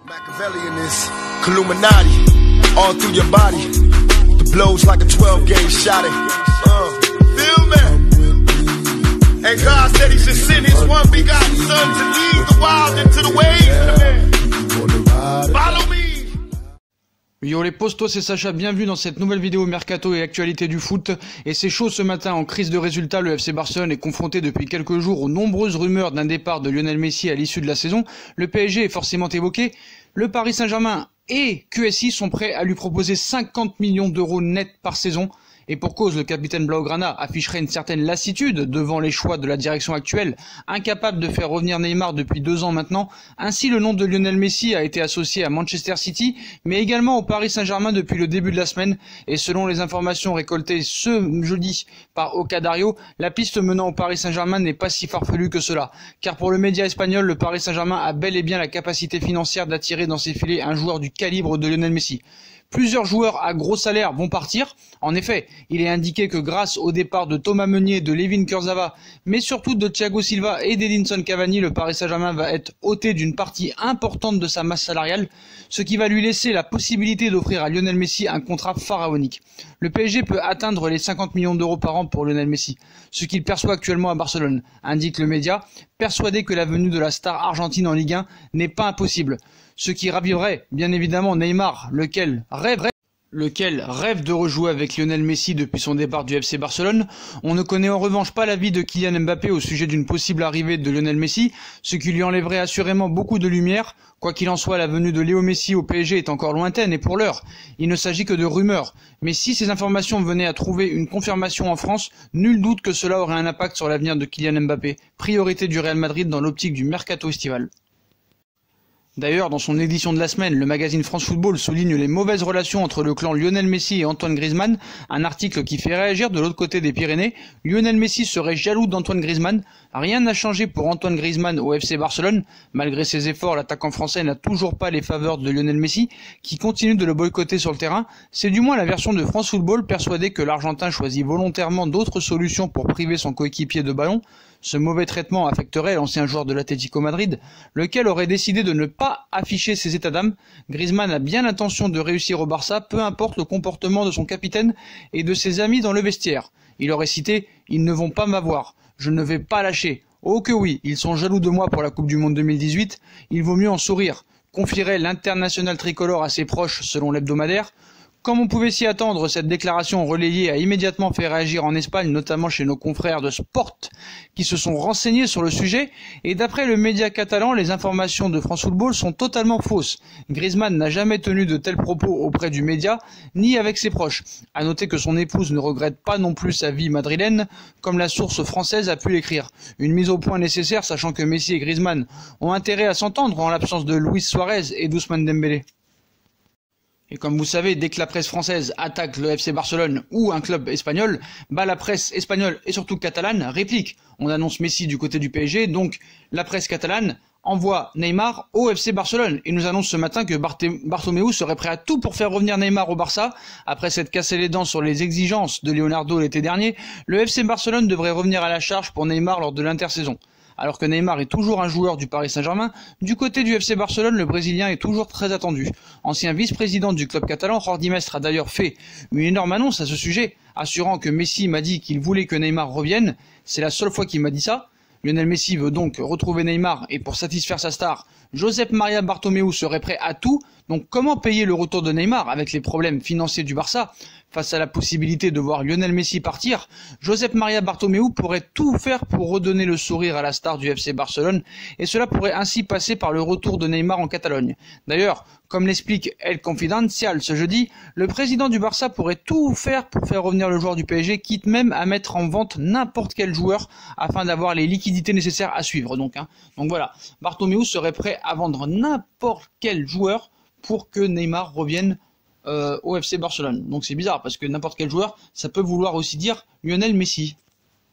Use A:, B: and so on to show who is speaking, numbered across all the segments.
A: Machiavelli in this Illuminati, all through your body. The blows like a 12-gauge shot. Feel me? And God said He should send His one begotten Son to lead the wild into the ways. Follow me.
B: Yo les postos, c'est Sacha, bienvenue dans cette nouvelle vidéo mercato et actualité du foot. Et c'est chaud ce matin, en crise de résultats, le FC Barcelone est confronté depuis quelques jours aux nombreuses rumeurs d'un départ de Lionel Messi à l'issue de la saison. Le PSG est forcément évoqué. Le Paris Saint-Germain et QSI sont prêts à lui proposer 50 millions d'euros net par saison. Et pour cause, le capitaine Blaugrana afficherait une certaine lassitude devant les choix de la direction actuelle, incapable de faire revenir Neymar depuis 2 ans maintenant. Ainsi, le nom de Lionel Messi a été associé à Manchester City, mais également au Paris Saint-Germain depuis le début de la semaine. Et selon les informations récoltées ce jeudi par Ocadario, la piste menant au Paris Saint-Germain n'est pas si farfelue que cela. Car pour le média espagnol, le Paris Saint-Germain a bel et bien la capacité financière d'attirer dans ses filets un joueur du calibre de Lionel Messi. Plusieurs joueurs à gros salaires vont partir. En effet, il est indiqué que grâce au départ de Thomas Meunier, de Layvin Kurzawa, mais surtout de Thiago Silva et d'Edinson Cavani, le Paris Saint-Germain va être ôté d'une partie importante de sa masse salariale, ce qui va lui laisser la possibilité d'offrir à Lionel Messi un contrat pharaonique. Le PSG peut atteindre les 50 millions d'euros par an pour Lionel Messi, ce qu'il perçoit actuellement à Barcelone, indique le média, persuadé que la venue de la star argentine en Ligue 1 n'est pas impossible. Ce qui raviverait bien évidemment Neymar, lequel rêve de rejouer avec Lionel Messi depuis son départ du FC Barcelone. On ne connaît en revanche pas l'avis de Kylian Mbappé au sujet d'une possible arrivée de Lionel Messi, ce qui lui enlèverait assurément beaucoup de lumière. Quoi qu'il en soit, la venue de Léo Messi au PSG est encore lointaine et pour l'heure, il ne s'agit que de rumeurs. Mais si ces informations venaient à trouver une confirmation en France, nul doute que cela aurait un impact sur l'avenir de Kylian Mbappé, priorité du Real Madrid dans l'optique du mercato estival. D'ailleurs, dans son édition de la semaine, le magazine France Football souligne les mauvaises relations entre le clan Lionel Messi et Antoine Griezmann, un article qui fait réagir de l'autre côté des Pyrénées. Lionel Messi serait jaloux d'Antoine Griezmann. Rien n'a changé pour Antoine Griezmann au FC Barcelone. Malgré ses efforts, l'attaquant français n'a toujours pas les faveurs de Lionel Messi, qui continue de le boycotter sur le terrain. C'est du moins la version de France Football, persuadée que l'Argentin choisit volontairement d'autres solutions pour priver son coéquipier de ballon. Ce mauvais traitement affecterait l'ancien joueur de l'Atlético Madrid, lequel aurait décidé de ne pas afficher ses états d'âme. Griezmann a bien l'intention de réussir au Barça, peu importe le comportement de son capitaine et de ses amis dans le vestiaire. Il aurait cité « Ils ne vont pas m'avoir, je ne vais pas lâcher. Oh que oui, ils sont jaloux de moi pour la Coupe du Monde 2018, il vaut mieux en sourire », confierait l'international tricolore à ses proches selon l'hebdomadaire. Comme on pouvait s'y attendre, cette déclaration relayée a immédiatement fait réagir en Espagne, notamment chez nos confrères de Sport, qui se sont renseignés sur le sujet, et d'après le média catalan, les informations de France Football sont totalement fausses. Griezmann n'a jamais tenu de tels propos auprès du média, ni avec ses proches. À noter que son épouse ne regrette pas non plus sa vie madrilène, comme la source française a pu l'écrire. Une mise au point nécessaire, sachant que Messi et Griezmann ont intérêt à s'entendre en l'absence de Luis Suarez et d'Ousmane Dembélé. Et comme vous savez, dès que la presse française attaque le FC Barcelone ou un club espagnol, la presse espagnole et surtout catalane réplique. On annonce Messi du côté du PSG, donc la presse catalane envoie Neymar au FC Barcelone et nous annonce ce matin que Bartomeu serait prêt à tout pour faire revenir Neymar au Barça. Après s'être cassé les dents sur les exigences de Leonardo l'été dernier, le FC Barcelone devrait revenir à la charge pour Neymar lors de l'intersaison. Alors que Neymar est toujours un joueur du Paris Saint-Germain, du côté du FC Barcelone, le Brésilien est toujours très attendu. Ancien vice-président du club catalan, Jordi Mestre a d'ailleurs fait une énorme annonce à ce sujet, assurant que Messi m'a dit qu'il voulait que Neymar revienne. C'est la seule fois qu'il m'a dit ça. Lionel Messi veut donc retrouver Neymar et pour satisfaire sa star, Josep Maria Bartomeu serait prêt à tout. Donc comment payer le retour de Neymar avec les problèmes financiers du Barça? Face à la possibilité de voir Lionel Messi partir, Josep Maria Bartomeu pourrait tout faire pour redonner le sourire à la star du FC Barcelone et cela pourrait ainsi passer par le retour de Neymar en Catalogne. D'ailleurs, comme l'explique El Confidencial ce jeudi, le président du Barça pourrait tout faire pour faire revenir le joueur du PSG, quitte même à mettre en vente n'importe quel joueur afin d'avoir les liquidités nécessaires à suivre. Donc voilà, Bartomeu serait prêt à vendre n'importe quel joueur pour que Neymar revienne au FC Barcelone. Donc c'est bizarre parce que n'importe quel joueur, ça peut vouloir aussi dire Lionel Messi.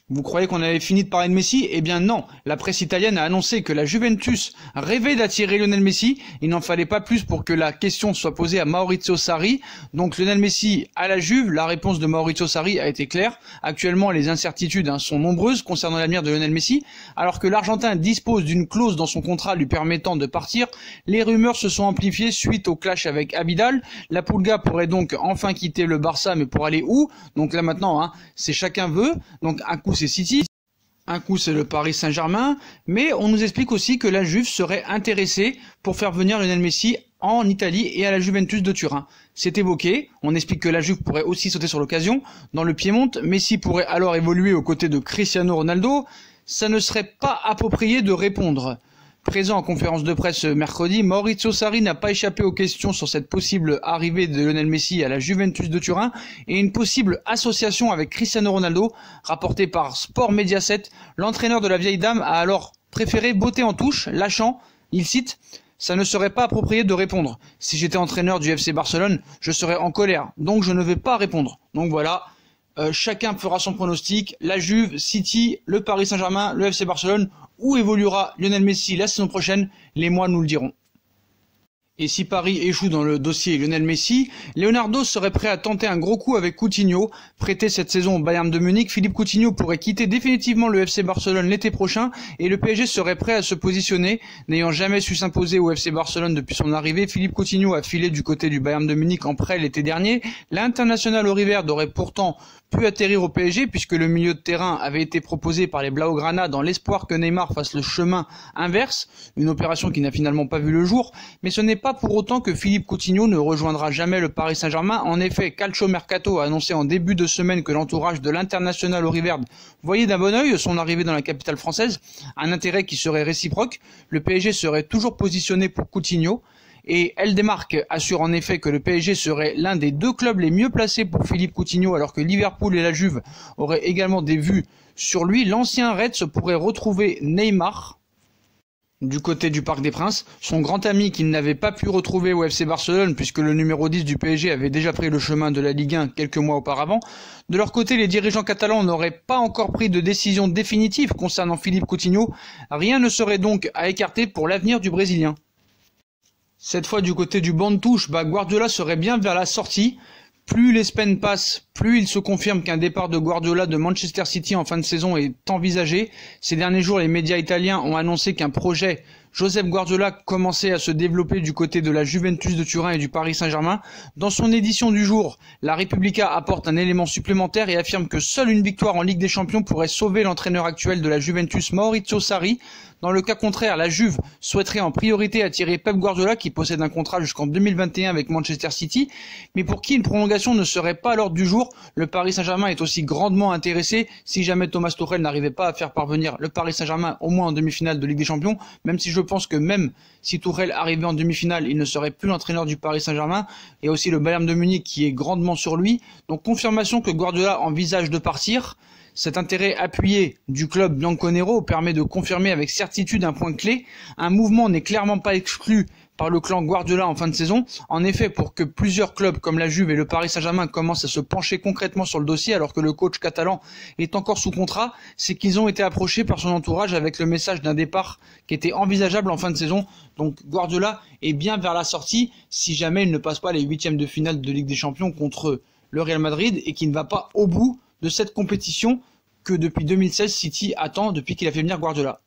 B: Vous croyez qu'on avait fini de parler de Messi? Eh bien non, la presse italienne a annoncé que la Juventus rêvait d'attirer Lionel Messi. Il n'en fallait pas plus pour que la question soit posée à Maurizio Sarri. Donc Lionel Messi à la Juve, la réponse de Maurizio Sarri a été claire. Actuellement, les incertitudes sont nombreuses concernant l'avenir de Lionel Messi. Alors que l'Argentin dispose d'une clause dans son contrat lui permettant de partir, les rumeurs se sont amplifiées suite au clash avec Abidal. La Pulga pourrait donc enfin quitter le Barça, mais pour aller où? Donc là maintenant, c'est chacun veut. Donc un coup c'est City, un coup c'est le Paris Saint-Germain, mais on nous explique aussi que la Juve serait intéressée pour faire venir Lionel Messi en Italie et à la Juventus de Turin. C'est évoqué, on explique que la Juve pourrait aussi sauter sur l'occasion. Dans le Piémont, Messi pourrait alors évoluer aux côtés de Cristiano Ronaldo. Ça ne serait pas approprié de répondre. Présent en conférence de presse mercredi, Maurizio Sarri n'a pas échappé aux questions sur cette possible arrivée de Lionel Messi à la Juventus de Turin et une possible association avec Cristiano Ronaldo. Rapporté par Sport Mediaset, l'entraîneur de la vieille dame a alors préféré botter en touche, lâchant, il cite, « Ça ne serait pas approprié de répondre. Si j'étais entraîneur du FC Barcelone, je serais en colère, donc je ne vais pas répondre. » Donc voilà. Chacun fera son pronostic, la Juve, City, le Paris Saint-Germain, le FC Barcelone, où évoluera Lionel Messi la saison prochaine, les mois nous le diront. Et si Paris échoue dans le dossier Lionel Messi, Leonardo serait prêt à tenter un gros coup avec Coutinho. Prêté cette saison au Bayern de Munich, Philippe Coutinho pourrait quitter définitivement le FC Barcelone l'été prochain et le PSG serait prêt à se positionner. N'ayant jamais su s'imposer au FC Barcelone depuis son arrivée, Philippe Coutinho a filé du côté du Bayern de Munich en prêt l'été dernier. L'international auriverde aurait pourtant pu atterrir au PSG puisque le milieu de terrain avait été proposé par les Blaugrana dans l'espoir que Neymar fasse le chemin inverse, une opération qui n'a finalement pas vu le jour, mais ce n'est pas pour autant que Philippe Coutinho ne rejoindra jamais le Paris Saint-Germain. En effet, Calcio Mercato a annoncé en début de semaine que l'entourage de l'international auriverde voyait d'un bon œil son arrivée dans la capitale française, un intérêt qui serait réciproque. Le PSG serait toujours positionné pour Coutinho. Et Eldemark assure en effet que le PSG serait l'un des deux clubs les mieux placés pour Philippe Coutinho alors que Liverpool et la Juve auraient également des vues sur lui. L'ancien Reds pourrait retrouver Neymar du côté du Parc des Princes, son grand ami qu'il n'avait pas pu retrouver au FC Barcelone puisque le numéro 10 du PSG avait déjà pris le chemin de la Ligue 1 quelques mois auparavant. De leur côté, les dirigeants catalans n'auraient pas encore pris de décision définitive concernant Philippe Coutinho. Rien ne serait donc à écarter pour l'avenir du Brésilien. Cette fois du côté du banc de touche, Guardiola serait bien vers la sortie. Plus les semaines passent, plus il se confirme qu'un départ de Guardiola de Manchester City en fin de saison est envisagé. Ces derniers jours, les médias italiens ont annoncé qu'un projet Josep Guardiola commençait à se développer du côté de la Juventus de Turin et du Paris Saint-Germain. Dans son édition du jour, la Repubblica apporte un élément supplémentaire et affirme que seule une victoire en Ligue des Champions pourrait sauver l'entraîneur actuel de la Juventus, Maurizio Sarri. Dans le cas contraire, la Juve souhaiterait en priorité attirer Pep Guardiola qui possède un contrat jusqu'en 2021 avec Manchester City, mais pour qui une prolongation ne serait pas à l'ordre du jour. Le Paris Saint-Germain est aussi grandement intéressé si jamais Thomas Tuchel n'arrivait pas à faire parvenir le Paris Saint-Germain au moins en demi-finale de Ligue des Champions, même si je pense que même si Tuchel arrivait en demi-finale, il ne serait plus l'entraîneur du Paris Saint-Germain. Il y a aussi le Bayern de Munich qui est grandement sur lui. Donc confirmation que Guardiola envisage de partir. Cet intérêt appuyé du club bianconero permet de confirmer avec certitude un point clé. Un mouvement n'est clairement pas exclu par le clan Guardiola en fin de saison. En effet, pour que plusieurs clubs comme la Juve et le Paris Saint-Germain commencent à se pencher concrètement sur le dossier alors que le coach catalan est encore sous contrat, c'est qu'ils ont été approchés par son entourage avec le message d'un départ qui était envisageable en fin de saison. Donc Guardiola est bien vers la sortie si jamais il ne passe pas les huitièmes de finale de Ligue des Champions contre le Real Madrid et qu'il ne va pas au bout de cette compétition que depuis 2016 City attend depuis qu'il a fait venir Guardiola.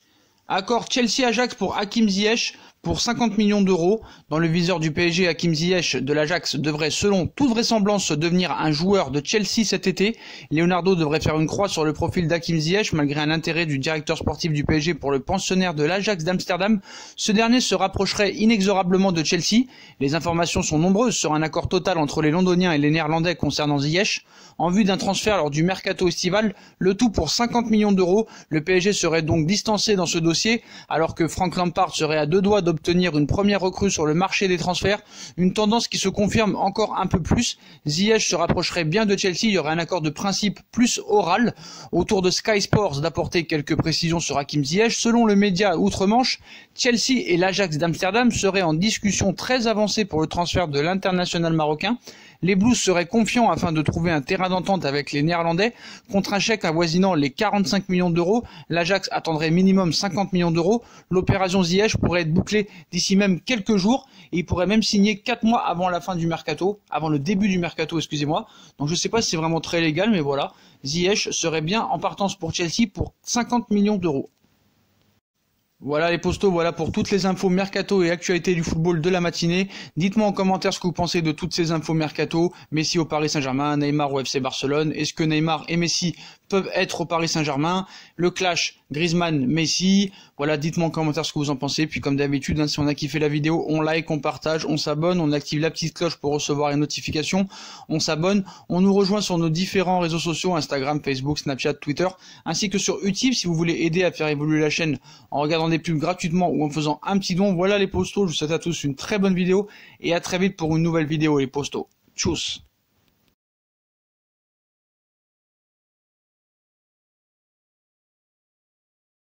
B: Accord Chelsea-Ajax pour Hakim Ziyech pour 50 millions d'euros. Dans le viseur du PSG, Hakim Ziyech de l'Ajax devrait selon toute vraisemblance devenir un joueur de Chelsea cet été. Leonardo devrait faire une croix sur le profil d'Hakim Ziyech malgré un intérêt du directeur sportif du PSG pour le pensionnaire de l'Ajax d'Amsterdam. Ce dernier se rapprocherait inexorablement de Chelsea. Les informations sont nombreuses sur un accord total entre les Londoniens et les Néerlandais concernant Ziyech. En vue d'un transfert lors du mercato estival, le tout pour 50 millions d'euros. Le PSG serait donc distancé dans ce dossier alors que Frank Lampard serait à deux doigts d'obtenir une première recrue sur le marché des transferts, une tendance qui se confirme encore un peu plus. Ziyech se rapprocherait bien de Chelsea, il y aurait un accord de principe plus oral. Autour de Sky Sports d'apporter quelques précisions sur Hakim Ziyech, selon le média outre-Manche, Chelsea et l'Ajax d'Amsterdam seraient en discussion très avancée pour le transfert de l'international marocain. Les Blues seraient confiants afin de trouver un terrain d'entente avec les Néerlandais. Contre un chèque avoisinant les 45 millions d'euros, l'Ajax attendrait minimum 50 millions d'euros. L'opération Ziyech pourrait être bouclée d'ici même quelques jours et il pourrait même signer 4 mois avant la fin du mercato, avant le début du mercato, excusez-moi. Donc je ne sais pas si c'est vraiment très légal, mais voilà. Ziyech serait bien en partance pour Chelsea pour 50 millions d'euros. Voilà les postos, voilà pour toutes les infos mercato et actualités du football de la matinée. Dites-moi en commentaire ce que vous pensez de toutes ces infos mercato. Messi au Paris Saint-Germain, Neymar au FC Barcelone. Est-ce que Neymar et Messi peuvent être au Paris Saint-Germain? Le clash Griezmann-Messi. Voilà, dites-moi en commentaire ce que vous en pensez. Puis comme d'habitude, hein, si on a kiffé la vidéo, on like, on partage, on s'abonne, on active la petite cloche pour recevoir les notifications. On s'abonne, on nous rejoint sur nos différents réseaux sociaux, Instagram, Facebook, Snapchat, Twitter, ainsi que sur Utip si vous voulez aider à faire évoluer la chaîne en regardant des pubs gratuitement ou en faisant un petit don. Voilà les postos, je vous souhaite à tous une très bonne vidéo et à très vite pour une nouvelle vidéo les postos. Tchuss.